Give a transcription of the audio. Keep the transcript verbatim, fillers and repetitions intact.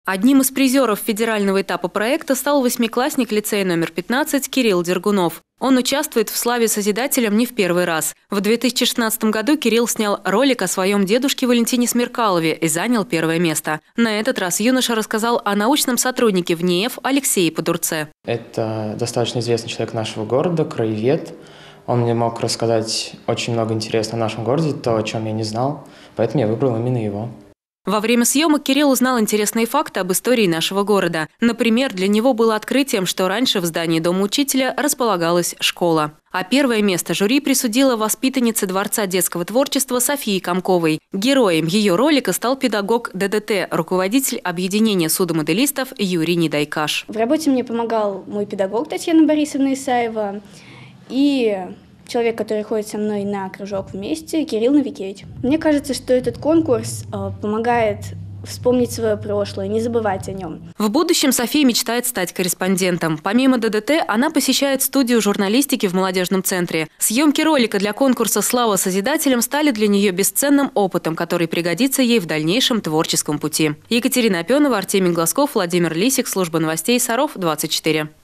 Одним из призеров федерального этапа проекта стал восьмиклассник лицея номер пятнадцать Кирилл Дергунов. Он участвует в «Славе Созидателям» не в первый раз. В две тысячи шестнадцатом году Кирилл снял ролик о своем дедушке Валентине Смеркалове и занял первое место. На этот раз юноша рассказал о научном сотруднике в НИЭФ Алексее Подурце. Это достаточно известный человек нашего города, краевед. Он мне мог рассказать очень много интересного о нашем городе, то, о чем я не знал, поэтому я выбрал именно его. Во время съемок Кирилл узнал интересные факты об истории нашего города. Например, для него было открытием, что раньше в здании Дома учителя располагалась школа. А первое место жюри присудило воспитаннице Дворца детского творчества Софии Комковой. Героем ее ролика стал педагог ДДТ, руководитель объединения судомоделистов Юрий Недайкаш. В работе мне помогал мой педагог Татьяна Борисовна Исаева и человек, который ходит со мной на кружок вместе, Кирилл Новикевич. Мне кажется, что этот конкурс э, помогает вспомнить свое прошлое, не забывать о нем. В будущем София мечтает стать корреспондентом. Помимо ДДТ, она посещает студию журналистики в молодежном центре. Съемки ролика для конкурса «Слава Созидателям» стали для нее бесценным опытом, который пригодится ей в дальнейшем творческом пути. Екатерина Опенова, Артемий Глазков, Владимир Лисик, служба новостей Саров, двадцать четыре.